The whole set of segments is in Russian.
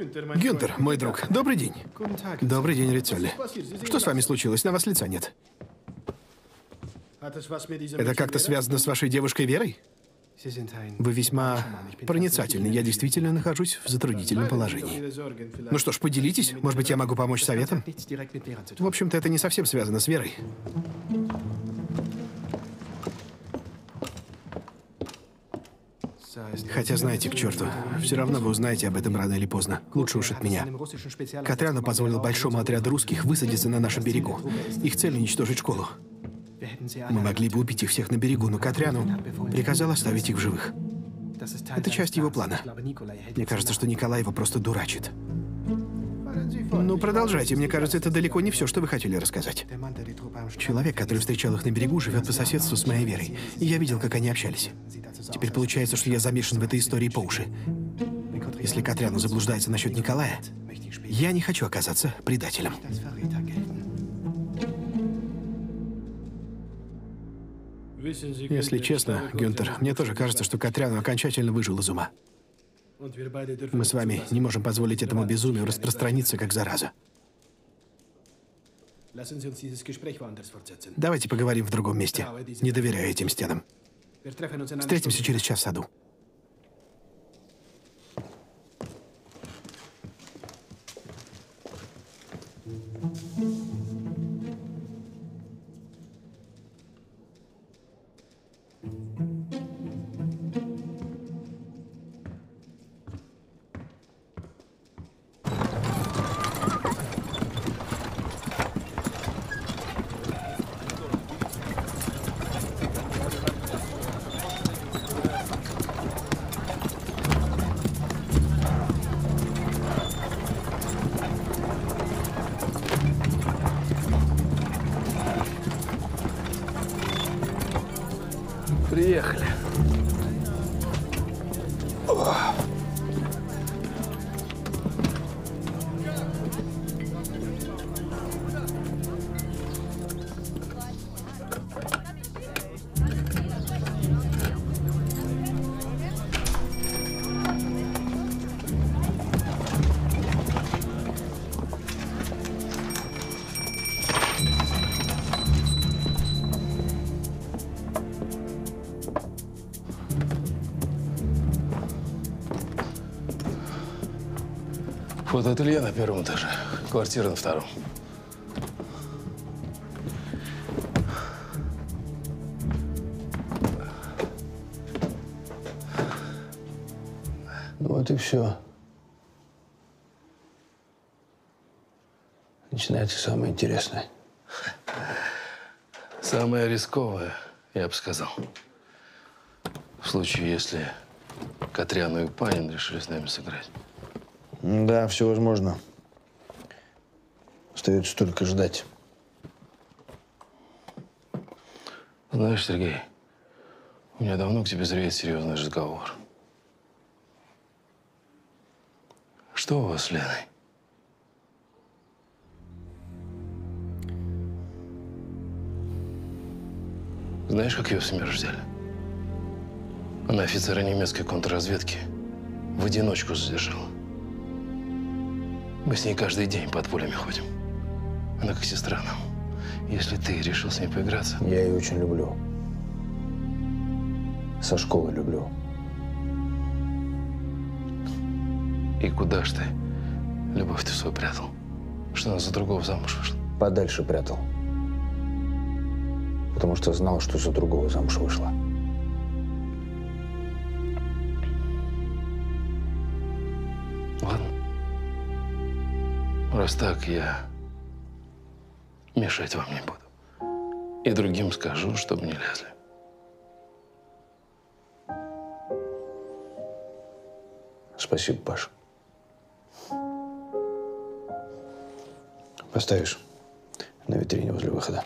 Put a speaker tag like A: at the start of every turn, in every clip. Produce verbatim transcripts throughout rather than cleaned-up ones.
A: Гюнтер, мой друг, добрый день. Добрый день, Риццоли. Что с вами случилось? На вас лица нет. Это как-то связано с вашей девушкой Верой? Вы весьма проницательны. Я действительно нахожусь в затруднительном положении. Ну что ж, поделитесь. Может быть, я могу помочь советом? В общем-то, это не совсем связано с Верой. Хотя, знаете, к черту, все равно вы узнаете об этом рано или поздно. Лучше уж от меня. Катряну позволил большому отряду русских высадиться на нашем берегу. Их цель — уничтожить школу. Мы могли бы убить их всех на берегу, но Катряну приказал оставить их в живых. Это часть его плана. Мне кажется, что Николай его просто дурачит. Ну, продолжайте. Мне кажется, это далеко не все, что вы хотели рассказать. Человек, который встречал их на берегу, живет по соседству с моей Верой. И я видел, как они общались. Теперь получается, что я замешан в этой истории по уши. Если Катряну заблуждается насчет Николая, я не хочу оказаться предателем. Если честно, Гюнтер, мне тоже кажется, что Катряну окончательно выжил из ума. Мы с вами не можем позволить этому безумию распространиться, как зараза. Давайте поговорим в другом месте. Не доверяю этим стенам. Встретимся через час в саду.
B: Приехали. Фотоателье на первом этаже, квартира на втором. Ну вот и все. Начинается самое интересное. Самое рисковое, я бы сказал. В случае, если Катряну и Панин решили с нами сыграть.
C: Да, все возможно. Остается только ждать.
B: Знаешь, Сергей, у меня давно к тебе зреет серьезный разговор. Что у вас с Леной? Знаешь, как ее в СМЕРШ взяли? Она офицера немецкой контрразведки в одиночку задержала. Мы с ней каждый день под пулями ходим. Она как сестра нам. Если ты решил с ней поиграться…
C: Я ее очень люблю. Со школы люблю.
B: И куда ж ты любовь ты свою прятал? Что она за другого замуж вышла?
C: Подальше прятал. Потому что знал, что за другого замуж вышла.
B: Ладно. Раз так, я мешать вам не буду. И другим скажу, чтобы не лезли.
C: Спасибо, Паш. Поставишь на витрине возле выхода.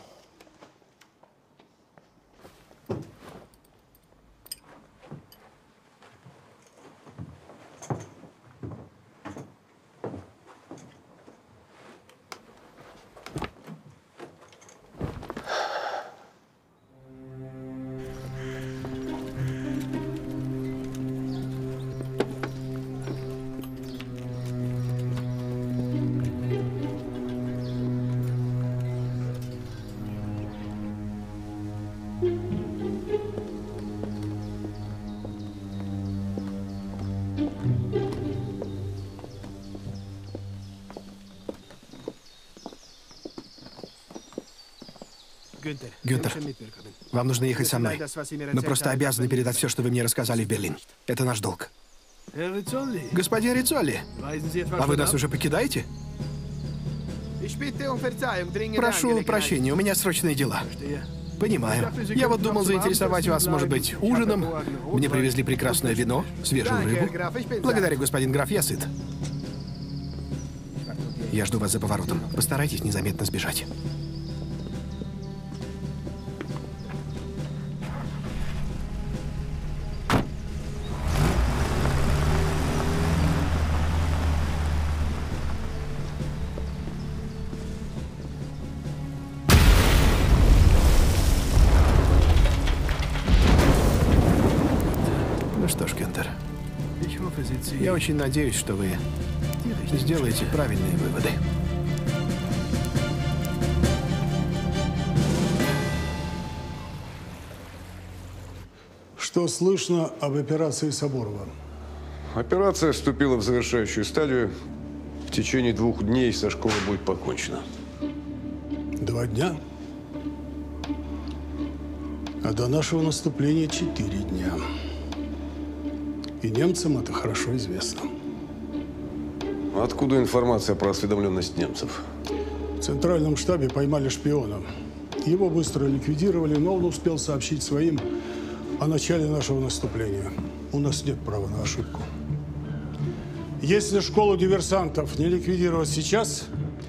A: Гюнтер, вам нужно ехать со мной. Мы просто обязаны передать все, что вы мне рассказали в Берлин. Это наш долг. Господин Рицолли, а вы нас уже покидаете? Прошу прощения, у меня срочные дела. Понимаю. Я вот думал заинтересовать вас, может быть, ужином. Мне привезли прекрасное вино, свежую рыбу. Благодарю, господин граф, я сыт. Я жду вас за поворотом. Постарайтесь незаметно сбежать. Ну что ж, Гюнтер, я очень надеюсь, что вы сделаете правильные выводы.
D: Что слышно об операции Соборова?
E: Операция вступила в завершающую стадию. В течение двух дней со школой будет покончено.
D: Два дня? А до нашего наступления четыре дня. И немцам это хорошо известно.
E: Откуда информация про осведомленность немцев?
D: В центральном штабе поймали шпиона. Его быстро ликвидировали, но он успел сообщить своим о начале нашего наступления. У нас нет права на ошибку. Если школу диверсантов не ликвидировать сейчас,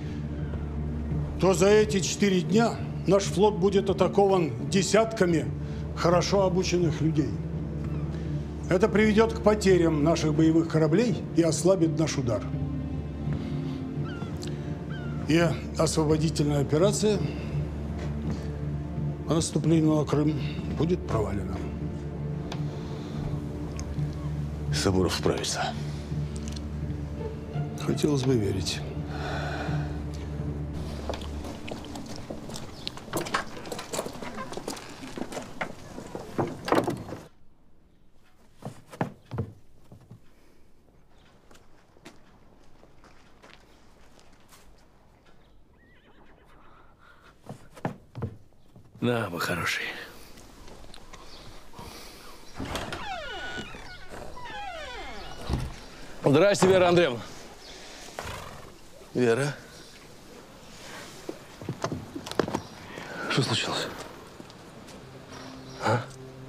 D: то за эти четыре дня наш флот будет атакован десятками хорошо обученных людей. Это приведет к потерям наших боевых кораблей и ослабит наш удар. И освободительная операция по наступлению на Крым будет провалена.
E: Соборов справится.
D: Хотелось бы верить.
B: Да, мой хороший. Здрасте, Вера Андреевна. Вера? Что случилось? А?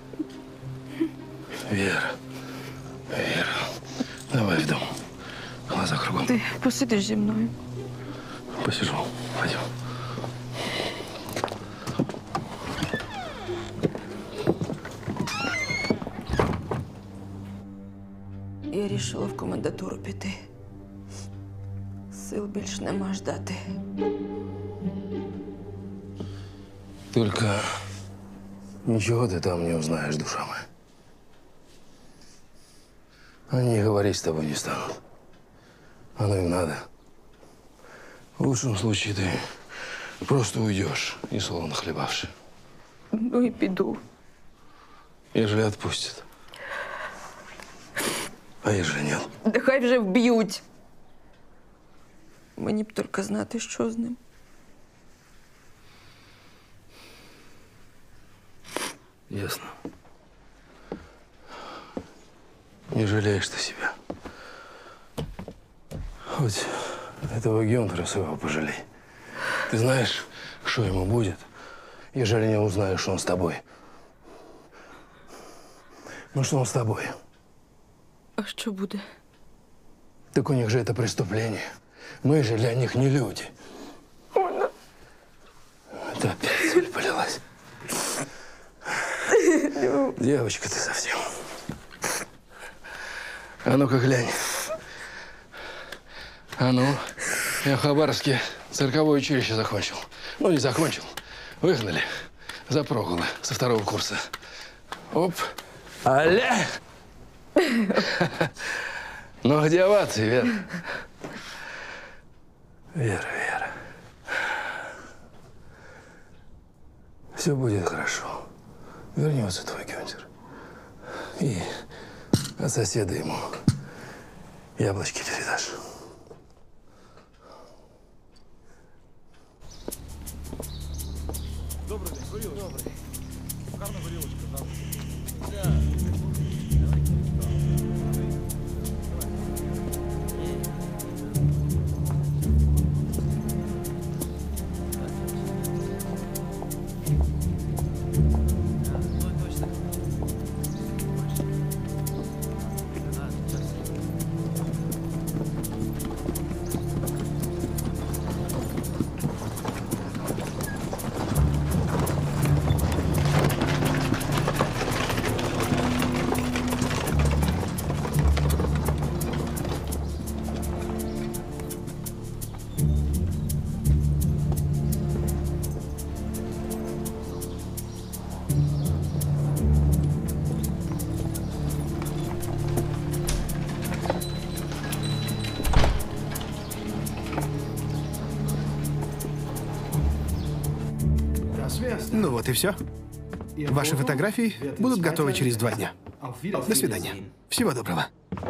B: Вера. Вера. Давай в дом. Глаза кругом.
F: Ти посидиш зі мною.
B: Посижу. Пойдем.
F: Я рішила в комендатуру піти. Сил більш нема ждати.
B: Только ничего ты там не узнаешь, душа моя. Они говорить с тобой не станут. Оно им надо. В лучшем случае ты просто уйдешь, и солоно хлебавши.
F: Ну і піду.
B: Ежели отпустят. А ежели нет?
F: Нехай вже вб'ють. Мені б тільки знати, що з ним.
B: Ясно. Не жалеешь ты себя. Хоть этого Гюнтера своего пожалей. Ты знаешь, что ему будет, ежели не узнаешь, что он с тобой? Ну, что он с тобой?
F: А що буде?
B: Так у них же это преступление. Мы же для них не люди. Это опять соль полилась. Девочка ты совсем. А ну-ка глянь. А ну, я в Хабаровске цирковое училище закончил. Ну, не закончил. Выгнали за прогулы со второго курса. Оп. Аля! Ну, где овации, Вера? Вера, Вера. Все будет хорошо. Вернется твой Гюнтер. И от соседа ему Яблочки передашь.
A: Ну вот и все. Ваши фотографии будут готовы через два дня. До свидания. Всего доброго.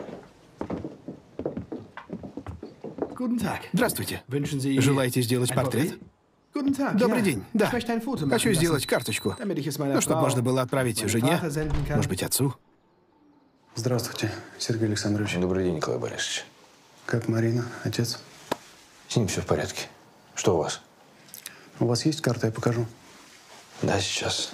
A: Здравствуйте. Желаете сделать портрет? Добрый день. Да. Хочу сделать карточку. Ну, чтобы можно было отправить жене, может быть, отцу.
G: Здравствуйте, Сергей Александрович.
C: Добрый день, Николай Борисович.
G: Как Марина, отец?
C: С ним все в порядке. Что у вас?
G: У вас есть карта, я покажу.
C: Да, сейчас.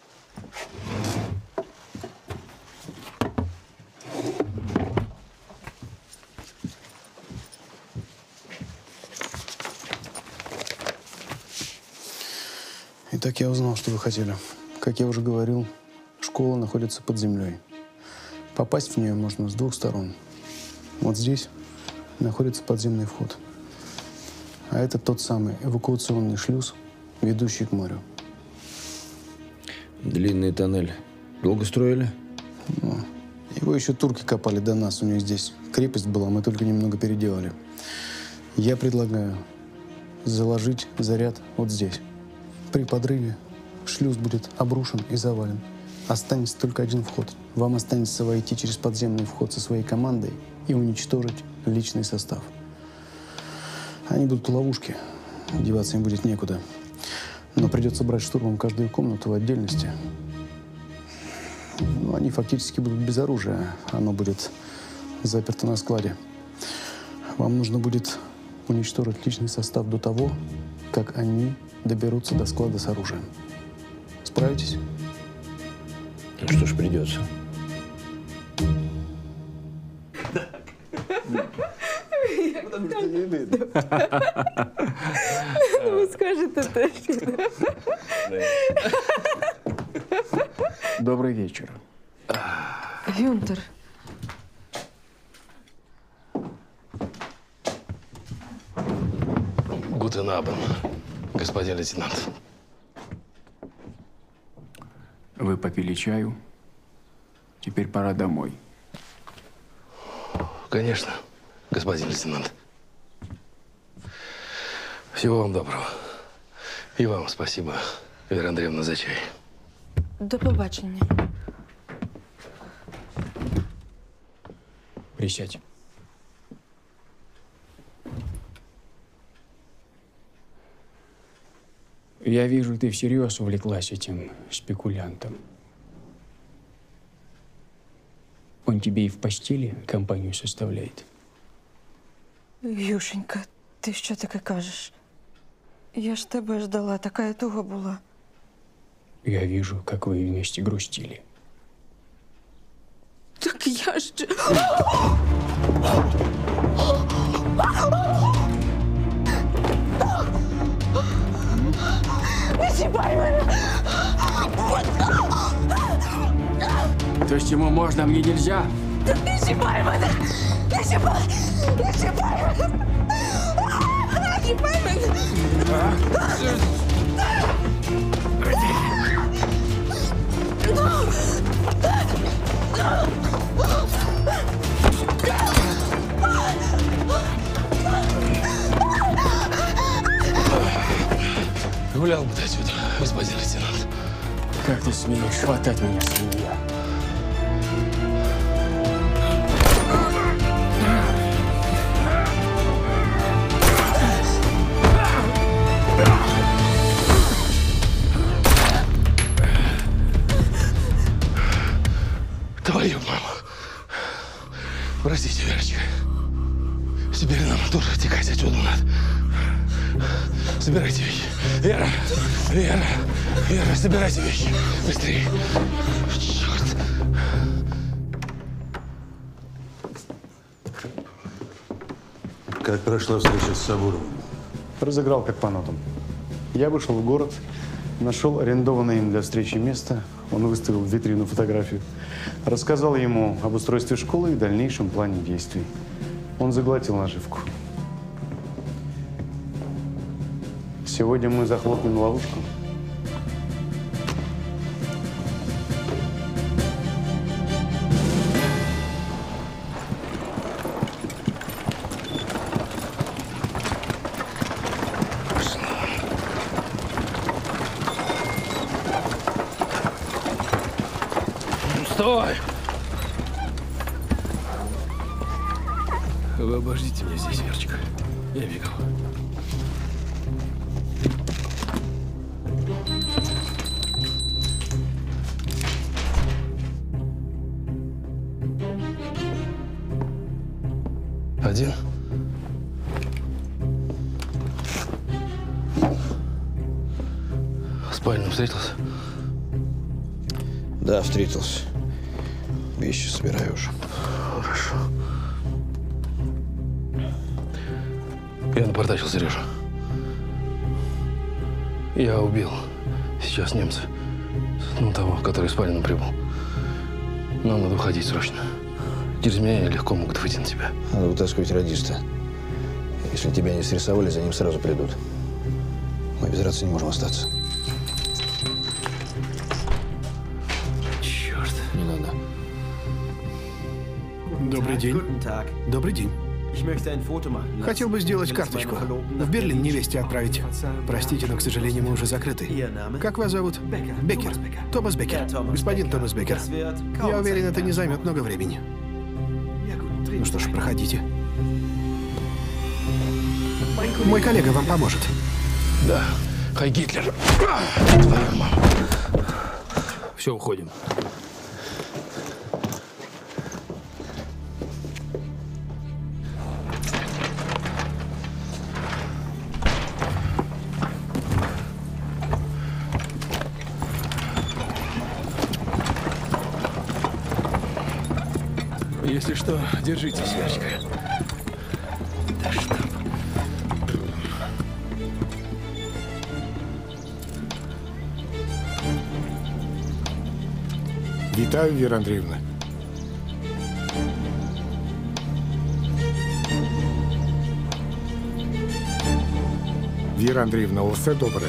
G: Итак, я узнал, что вы хотели. Как я уже говорил, школа находится под землей. Попасть в нее можно с двух сторон. Вот здесь находится подземный вход. А это тот самый эвакуационный шлюз, ведущий к морю.
C: Длинный тоннель. Долго строили?
G: Ну, его еще турки копали до нас. У них здесь крепость была, мы только немного переделали. Я предлагаю заложить заряд вот здесь. При подрыве шлюз будет обрушен и завален. Останется только один вход. Вам останется войти через подземный вход со своей командой и уничтожить личный состав. Они будут в ловушке. Деваться им будет некуда. Но придется брать штурмом каждую комнату в отдельности. Ну, они фактически будут без оружия. Оно будет заперто на складе. Вам нужно будет уничтожить личный состав до того, как они доберутся до склада с оружием. Справитесь?
C: Ну что ж, придется.
F: Ви скажете точно.
H: Добрый вечер.
F: Гюнтер,
B: Гутен Абен, господин лейтенант.
H: Вы попили чаю. Теперь пора домой.
B: Конечно, господин лейтенант. Всего вам доброго. И вам спасибо, Вера Андреевна, за чай.
F: до побачення.
H: Присядь. Я вижу, ты всерьез увлеклась этим спекулянтом. Он тебе и в постели компанию составляет.
F: Юшенька, ти що таке кажеш? Я ж тебе ждала, така туга була.
H: Я вижу, как вы вместе грустили.
F: Так я ж... Не чіпай мене!
H: То, с чему можно, мне нельзя.
F: Так не чіпай мене! Не чіпай! Не чіпай мене! Не чіпай мене!
B: Гулял бы ты отсюда, господин лейтенант.
H: Как ты смеешь хватать меня, свинья?
B: Держите, Верочка. Теперь нам тоже текать отсюда надо. Собирайте вещи. Вера! Вера! Вера, собирайте вещи. Быстрее. Черт.
I: Как прошла встреча с Сабуровым?
G: Разыграл как по нотам. Я вышел в город, нашел арендованное им для встречи место. Он выставил в витрину фотографию. Рассказал ему об устройстве школы и дальнейшем плане действий. Он заглотил наживку. Сегодня мы захлопнем ловушку.
B: Стой! Вы обождите меня здесь, Верочка. Я бегал. Один? В спальне встретился?
C: Да, встретился. Вещи собираю уже.
B: Хорошо. Я напортачил Сережу. Я убил сейчас немца. Ну, того, который в спальню прибыл. Нам надо уходить срочно. Через меня легко могут выйти на тебя.
C: Надо вытаскивать радиста. Если тебя не срисовали, за ним сразу придут. Мы без рации не можем остаться.
B: Черт.
C: Не надо.
A: Добрый день. Добрый день. Хотел бы сделать карточку. В Берлин невесте отправить. Простите, но, к сожалению, мы уже закрыты. Как вас зовут? Беккер. Томас Беккер. Господин Томас Беккер. Я уверен, это не займет много времени. Ну что ж, проходите. Мой коллега вам поможет.
B: Да. Хай Гитлер. Твою маму. Все, уходим. Если что, держитесь, Верочка. Да что?
J: Вітаю, Віра Андріївна. Віра Андріївна, усе добре?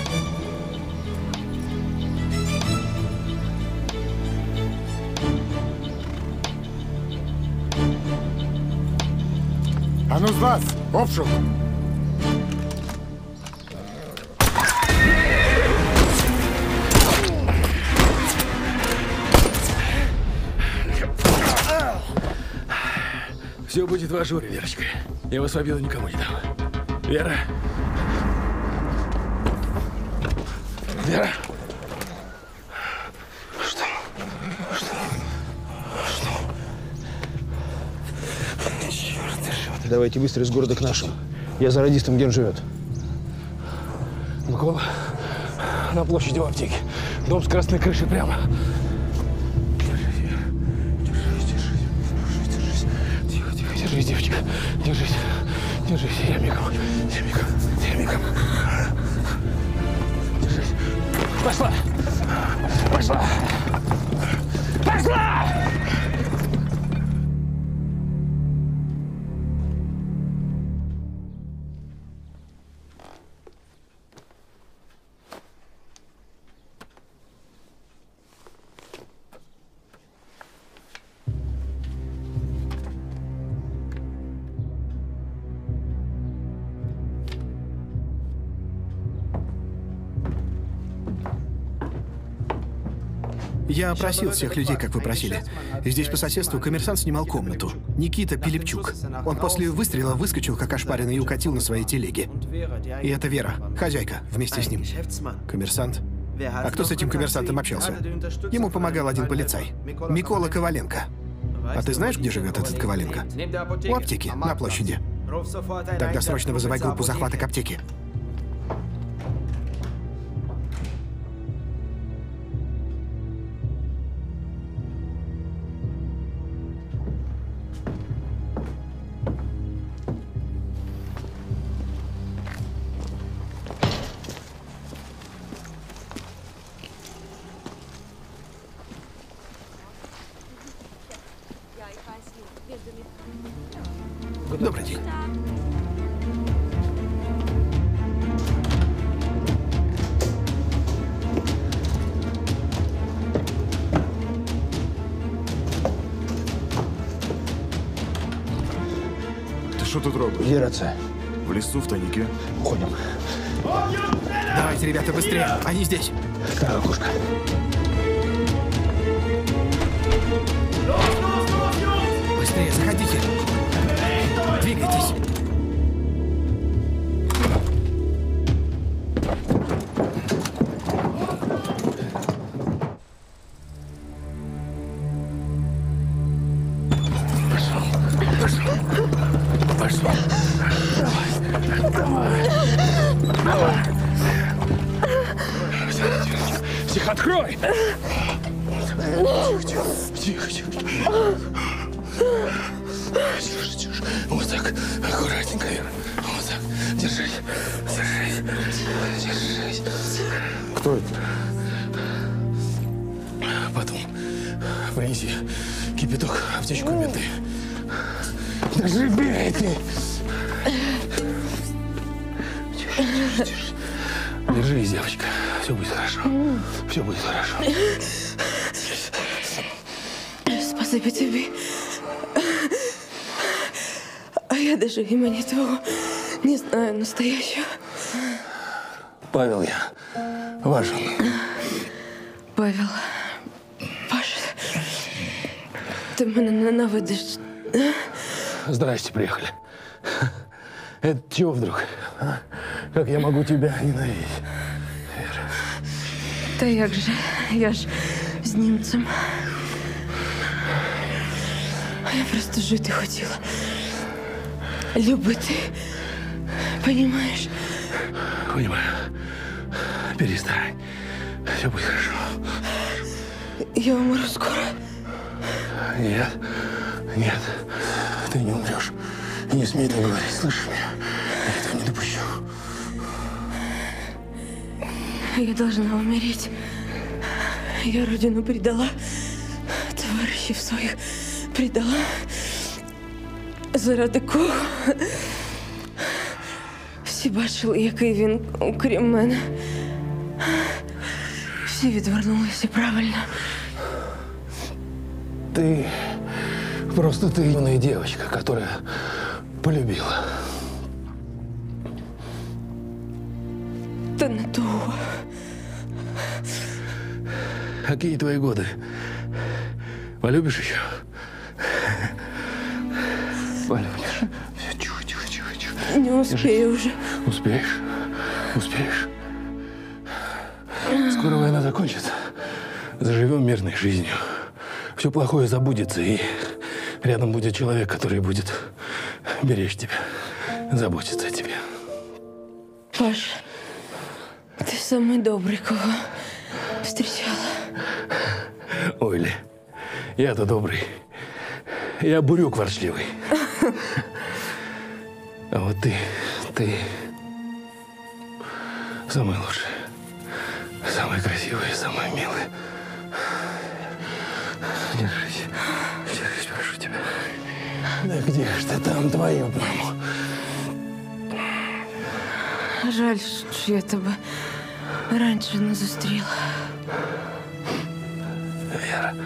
J: Ану з вас! Обшук!
B: Все будет в ажуре, Верочка. Я вас в обиду никому не дам. Вера! Вера! Что? Что? Что? Черт,
C: Давайте быстро из города к нашим. Я за радистом, где он живет.
B: Микола, на площади в аптеке. Дом с красной крышей прямо. Держись, девочка, держись, держись, я мигом, я мигом, я мигом. Держись. Пошла! Пошла! Пошла!
A: Я опросил всех людей, как вы просили. Здесь по соседству коммерсант снимал комнату. Никита Пилипчук. Он после выстрела выскочил, как ошпаренный, и укатил на своей телеге. И это Вера, хозяйка, вместе с ним. Коммерсант. А кто с этим коммерсантом общался? Ему помогал один полицай. Микола Коваленко. А ты знаешь, где живет этот Коваленко? У аптеки, на площади. Тогда срочно вызывай группу захвата к аптеке. Добрый день.
K: Ты что тут робишь?
C: Федерация.
K: В лесу, в тайнике?
C: Уходим.
A: Давайте, ребята, быстрее. Они здесь.
C: Вторая кушка.
A: Быстрее, заходите. Двигайтесь.
B: Пошел. Давай. Давай. Давай. Тихо, открой! Тихо, тихо, тихо. Тише, тише. Вот так. Аккуратненько, Вера. Вот так. Держись. Держись. Держись.
K: Кто это?
B: Потом принеси кипяток, аптечку, бинты. Держи, бейте! Тише, тише. Держись, девочка. Все будет хорошо. Все будет хорошо.
F: Спасибо тебе. А я даже имени твоего не знаю настоящего.
B: Павел я. Важен.
F: Павел. Паша. Ты меня ненавидишь.
B: Здрасте, приехали. Это чего вдруг? А? Как я могу тебя ненавидеть? Вера.
F: Та як же? Я ж з німцем. А я просто жити хотіла. Любити. Понимаешь?
B: Понимаю. Перестань. Все будет хорошо.
F: Я умру скоро.
B: Нет. Нет. Ты не умрешь. И не смей так говорить. Слышишь меня? Я этого не допущу.
F: Я должна умереть. Я родину предала. Товарищів своїх предала. Заради кого? Всі бачили, який він, окрім мене. Всі відвернулися правильно.
B: Ты просто ты юная девочка, которая полюбила.
F: Та не того.
B: Какие твои годы? Полюбишь еще? Полюбишь. Все, тихо, тихо, тихо, тихо.
F: Не успею уже.
B: Успеешь? Успеешь? Скоро война закончится. Заживем мирной жизнью. Все плохое забудется, и рядом будет человек, который будет беречь тебя, заботиться о тебе.
F: Паш, ты самый добрый, кого встречала.
B: Ой, Ли, я-то добрый. Я бурюк ворчливый. А вот ты, ты самый лучший, самый красивый, самый милый. Держись, держись, прошу тебя. Да где ж ты там, твою маму?
F: Жаль, що я тебе раніше не зустріла.
B: Вера.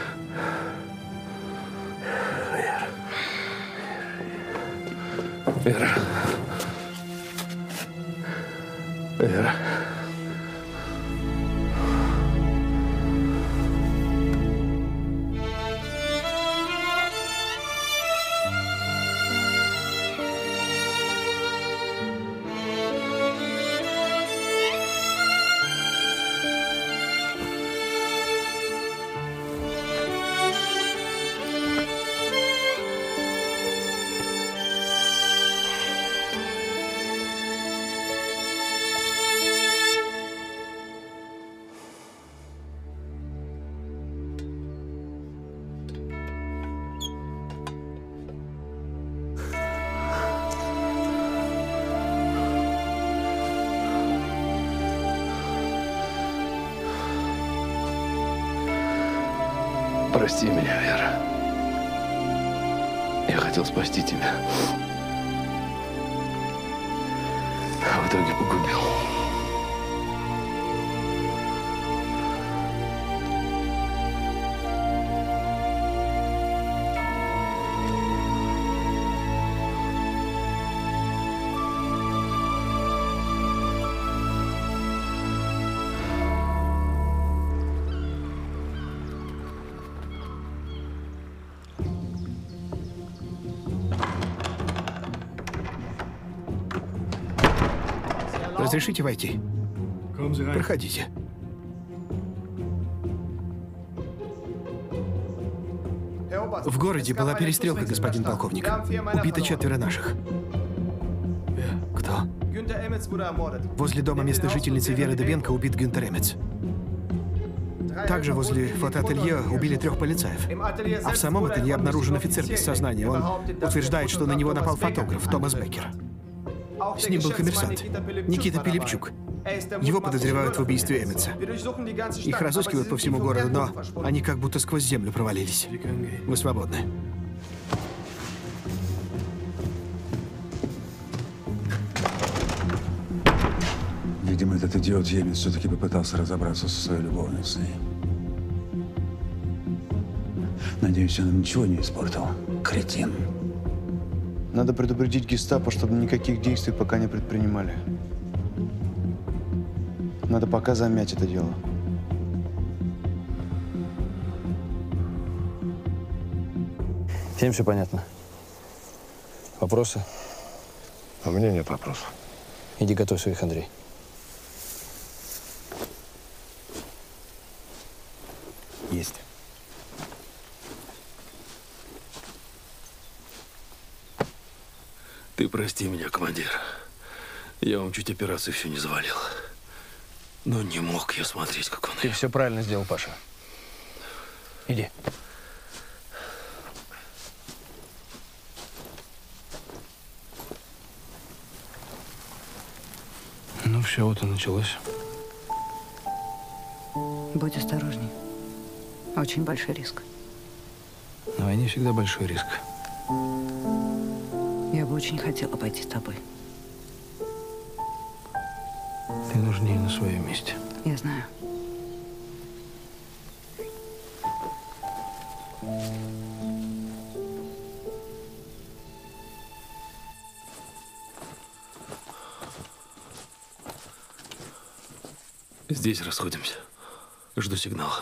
B: Вера. Вера. Вера. Прости меня, Вера. Я хотел спасти тебя. А в итоге погубил.
A: Разрешите войти? Проходите. В городе была перестрелка, господин полковник. Убито четверо наших. Кто? Возле дома местной жительницы Веры Дебенко убит Гюнтер Эмец. Также возле фотоателье убили трех полицаев. А в самом ателье обнаружен офицер без сознания. Он утверждает, что на него напал фотограф Томас Беккер. С ним был коммерсант Никита Пилипчук. Его подозревают в убийстве Эмеца. Их разыскивают по всему городу, но они как будто сквозь землю провалились. Вы свободны.
I: Видимо, этот идиот Емец все-таки попытался разобраться со своей любовницей. Надеюсь, он ничего не испортил. Кретин.
G: Надо предупредить гестапо, чтобы никаких действий пока не предпринимали. Надо пока замять это дело.
C: Всем все понятно? Вопросы?
K: А мне нет вопросов.
C: Иди готовь своих, Андрей.
G: Есть.
B: Ты прости меня, командир. Я вам чуть операцию еще не завалил. Но не мог я смотреть, как он...
C: Ты все правильно сделал, Паша. Иди.
B: Ну все, вот и началось.
L: Будь осторожней. Очень большой риск.
B: На войне всегда большой риск.
L: Я бы очень хотела пойти с тобой.
B: Ты нужнее на своем месте.
L: Я знаю.
B: Здесь расходимся. Жду сигнала.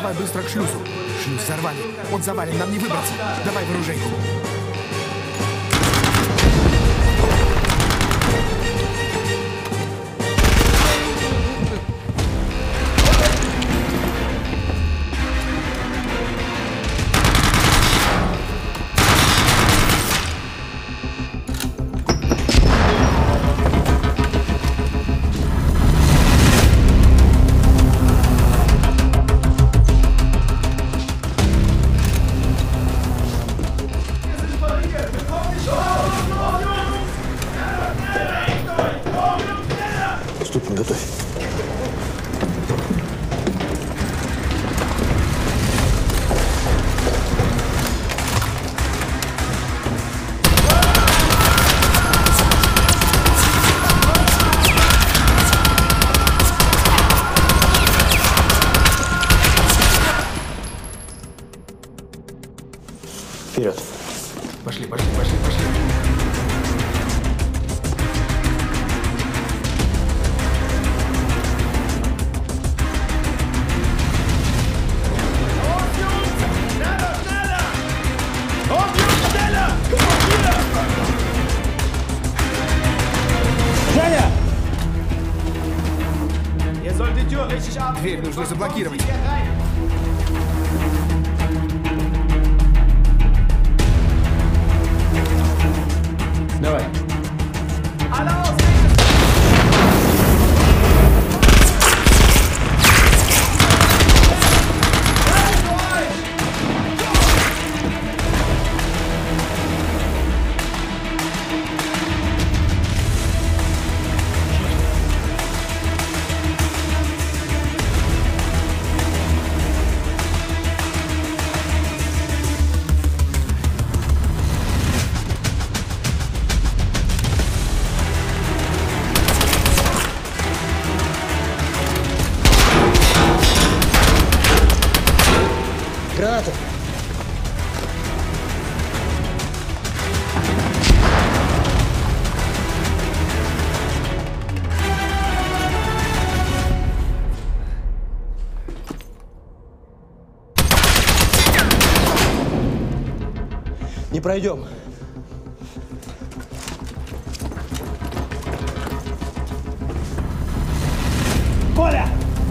A: Давай быстро к шлюзу. Шлюз взорвали. Он завален, нам не выбраться. Давай в оружейку.
C: Ступень готовь. Вперед.
A: Пошли, пошли, пошли, пошли. Дверь нужно заблокировать.
B: Давай.
C: Граната! Не пройдем.
M: Коля!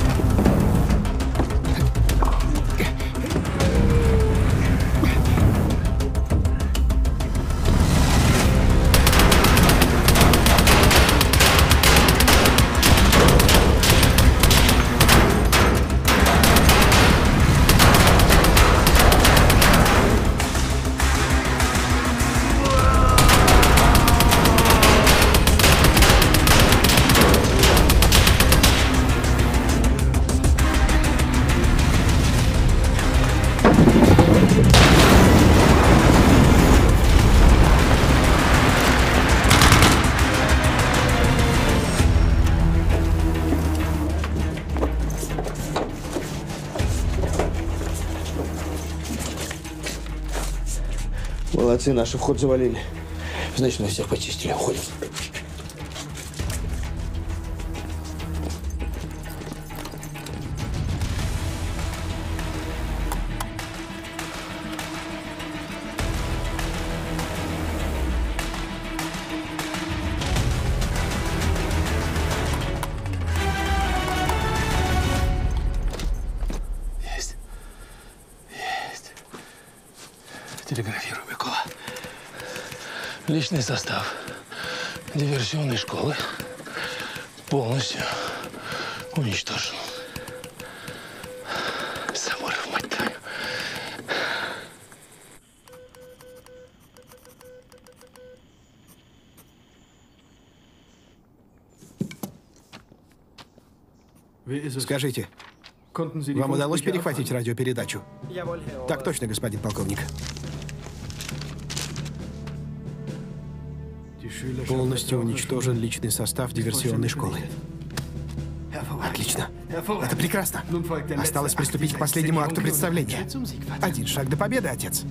C: Молодцы, наши вход завалили. Значит, мы всех почистили. Уходим.
B: Есть. Есть. Телеграфируй, Микола. Личный состав диверсионной школы полностью уничтожен. Самуров, мать твою.
A: Скажите, вам удалось перехватить радиопередачу? Так точно, господин полковник. Полностью уничтожен личный состав диверсионной школы. Отлично. Это прекрасно. Осталось приступить к последнему акту представления. Один шаг до победы, отец.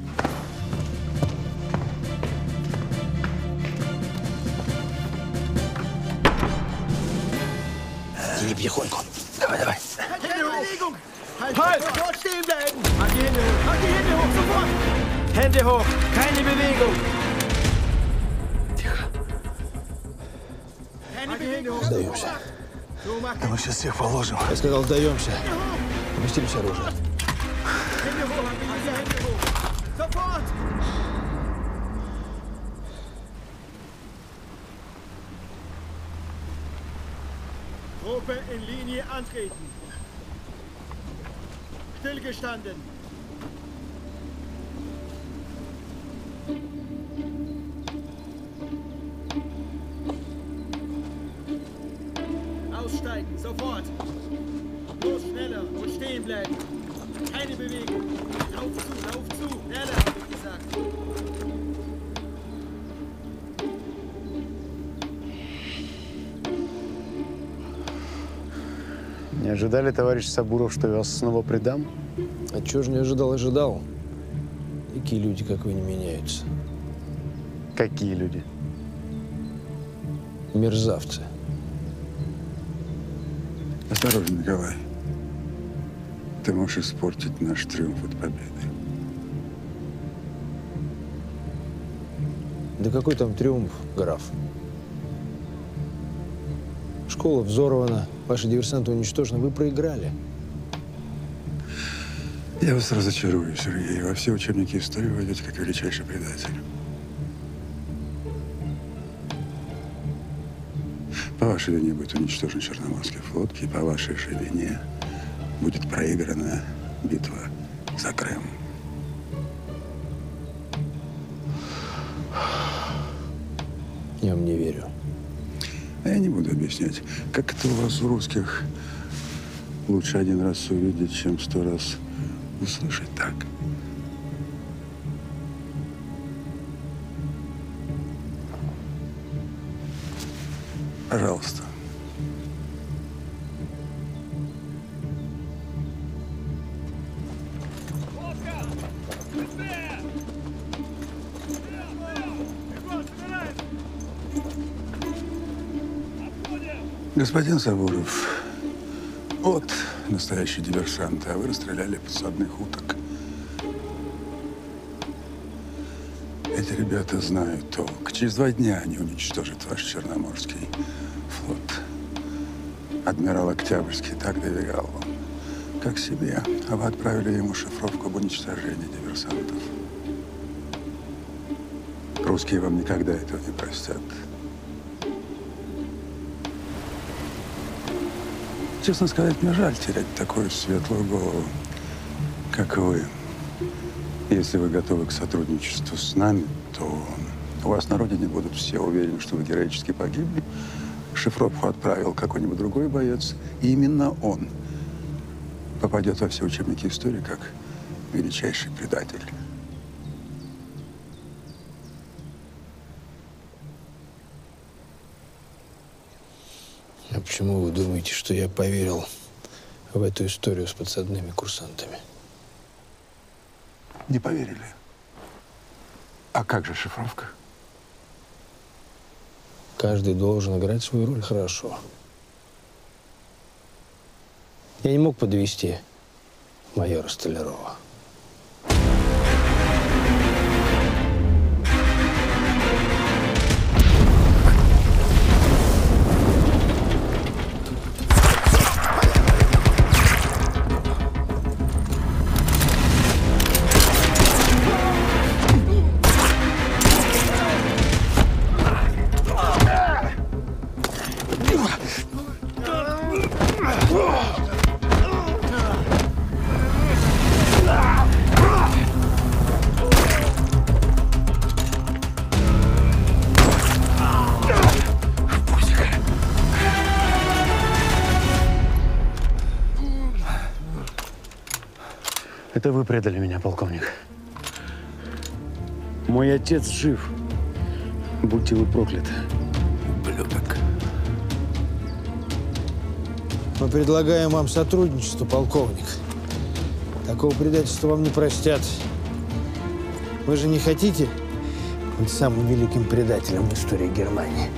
C: Тихонько. Давай, давай.
M: Halt! Sofort stehen bleiben! Halt die Hände hoch! Halt die Hände hoch! Sofort! Hände hoch! Keine Bewegung!
A: Тихо.
G: Сдаемся.
A: Да мы сейчас всех положим.
G: Я сказал, сдаемся. Опустились оружие.
M: Hände hoch! Alle Hände hoch! Sofort! Gruppe in Linie antreten. Stillgestanden. Aussteigen, sofort. Los, schneller und stehen bleiben. Keine Bewegung. Lauf zu, lauf zu. Schneller, hab ich gesagt.
G: Не ожидали, товарищ Сабуров, что я вас снова предам?
C: А чего же не ожидал, ожидал. Такие люди, как вы, не меняются.
G: Какие люди?
C: Мерзавцы.
I: Осторожно, Николай. Ты можешь испортить наш триумф от победы.
C: Да какой там триумф, граф? Школа взорвана, ваши диверсанты уничтожены, вы проиграли.
I: Я вас разочарую, Сергей. Во все учебники истории войдете как величайший предатель. По вашей вине будет уничтожен Черноморский флот, и по вашей же вине будет проиграна битва за Крым.
C: Я вам не верю.
I: А я не буду объяснять, как это у вас, у русских, лучше один раз увидеть, чем сто раз услышать так. Пожалуйста. Господин Сабуров, вот настоящий диверсант, а вы расстреляли подсадных уток. Эти ребята знают толк. Через два дня они уничтожат ваш Черноморский флот. Адмирал Октябрьский так доверял вам, как себе, а вы отправили ему шифровку об уничтожении диверсантов. Русские вам никогда этого не простят. Честно сказать, мне жаль терять такую светлую голову, как вы. Если вы готовы к сотрудничеству с нами, то у вас на родине будут все уверены, что вы героически погибли. Шифровку отправил какой-нибудь другой боец, и именно он попадет во все учебники истории как величайший предатель.
C: А почему вы думаете, что я поверил в эту историю с подсадными курсантами?
I: Не поверили. А как же шифровка?
C: Каждый должен играть свою роль хорошо. Я не мог подвести майора Столярова.
G: Это вы предали меня, полковник. Мой отец жив. Будьте вы прокляты.
C: Ублюдок. Мы предлагаем вам сотрудничество, полковник. Такого предательства вам не простят. Вы же не хотите быть самым великим предателем в истории Германии?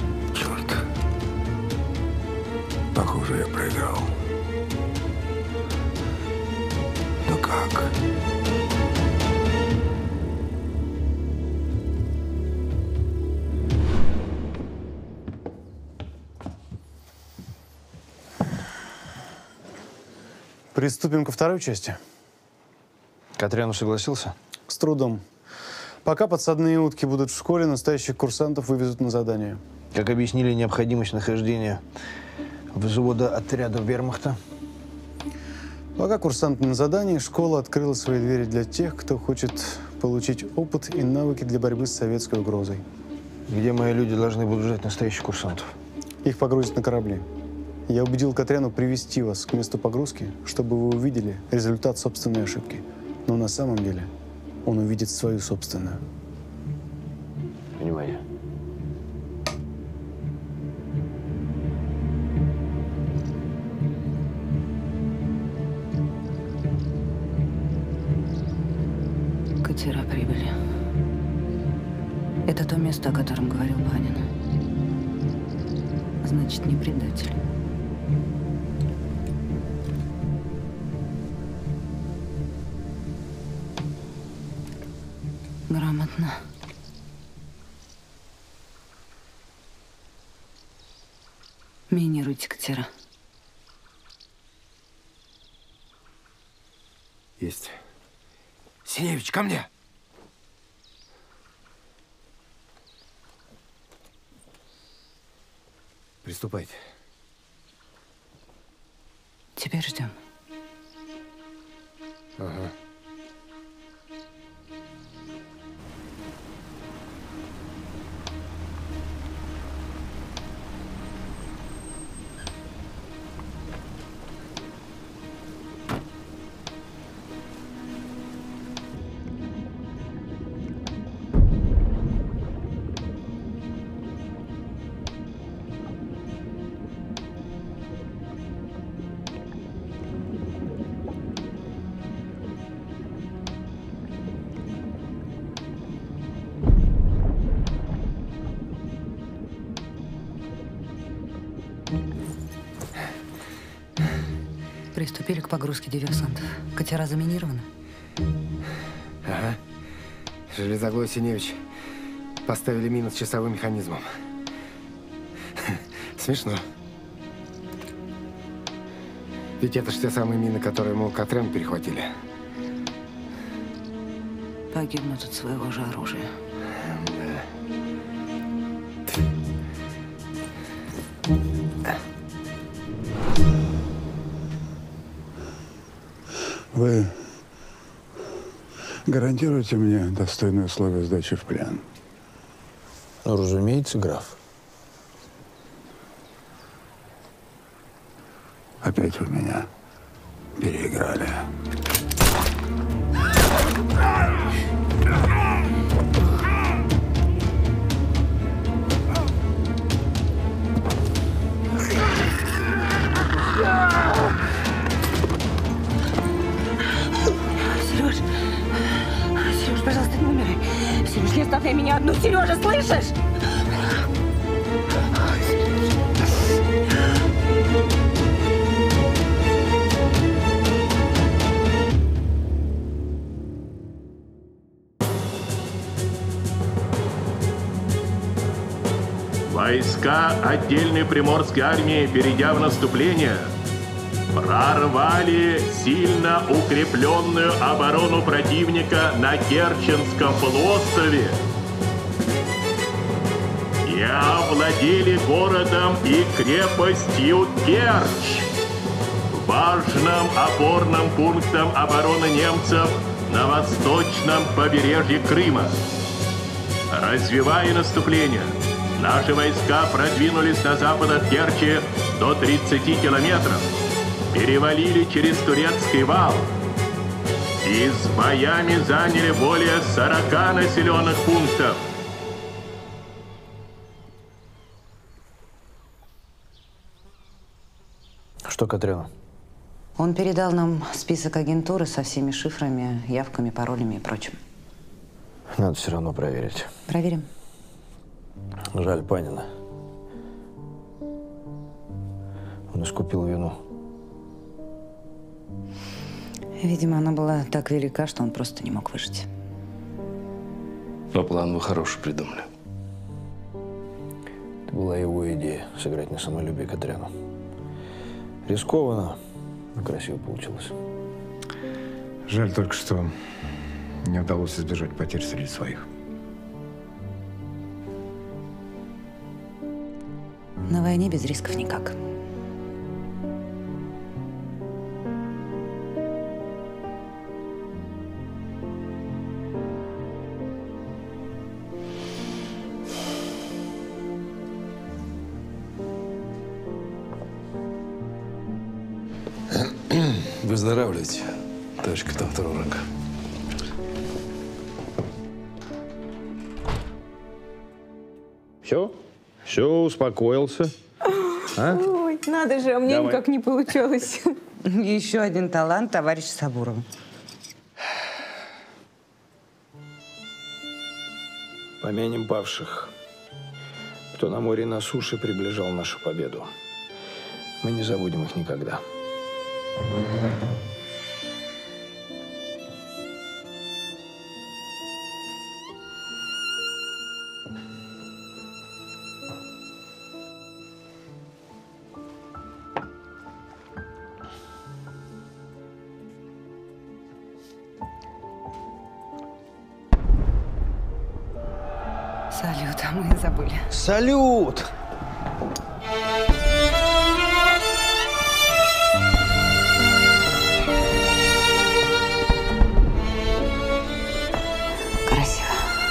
I: Черт. Похоже, я проиграл.
A: Да как?
G: Приступим ко второй части.
N: Катряну согласился?
G: С трудом. Пока подсадные утки будут в школе, настоящих курсантов вывезут на задание.
N: Как объяснили необходимость нахождения взвода отряда вермахта?
G: Пока курсанты на задании, школа открыла свои двери для тех, кто хочет получить опыт и навыки для борьбы с советской угрозой.
N: Где мои люди должны будут ждать настоящих курсантов?
G: Их погрузят на корабли. Я убедил Катряну привести вас к месту погрузки, чтобы вы увидели результат собственной ошибки. Но на самом деле он увидит свою собственную.
N: Внимание.
L: Катера прибыли. Это то место, о котором говорил Панин. Значит, не предатель. Грамотно. Минируйте катера.
A: Есть. Синевич, ко мне! Приступайте.
L: Теперь ждем.
A: Ага.
L: Приступили к погрузке диверсантов. Катера заминированы?
O: Ага. Железоглой Синевич поставили мину с часовым механизмом. Смешно. Ведь это же те самые мины, которые мы у Катряна перехватили.
L: Погибнут от своего же оружия.
O: Да.
I: Вы гарантируете мне достойные условия сдачи в плен?
N: Ну, разумеется, граф.
I: Опять вы меня переиграли.
F: Сереж, Сереж, пожалуйста, не умирай. Сереж, не оставляй меня одну. Сережа, слышишь?
P: Войска отдельной Приморской армии, перейдя в наступление, прорвали сильно укрепленную оборону противника на Керченском полуострове и овладели городом и крепостью Керчь, важным опорным пунктом обороны немцев на восточном побережье Крыма. Развивая наступление, наши войска продвинулись на запад от Керчи до тридцати километров, перевалили через Турецкий вал и с боями заняли более сорока населенных пунктов.
N: Что Катряна?
L: Он передал нам список агентуры со всеми шифрами, явками, паролями и прочим.
N: Надо все равно проверить.
L: Проверим.
N: Жаль Панина. Он искупил вину.
L: Видимо, она была так велика, что он просто не мог выжить.
B: Но план вы хороший придумали.
N: Это была его идея – сыграть на самолюбие Катряну. Рискованно, но красиво получилось.
O: Жаль только, что не удалось избежать потерь среди своих.
L: На войне без рисков никак.
B: Выздоравливайте, товарищ капитан второго ранга.
Q: Все? Все, успокоился? А?
R: Ой, надо же, а мне
Q: Давай.
R: никак не получалось.
L: Еще один талант товарища Сабурова.
N: Помянем павших, кто на море и на суше приближал нашу победу. Мы не забудем их никогда.
L: Салют, а мы забыли.
C: Салют!
L: Красиво.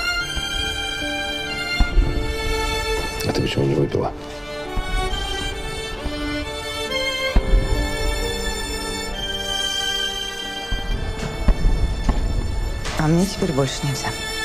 N: А ты почему не выпила?
L: А мне теперь больше нельзя.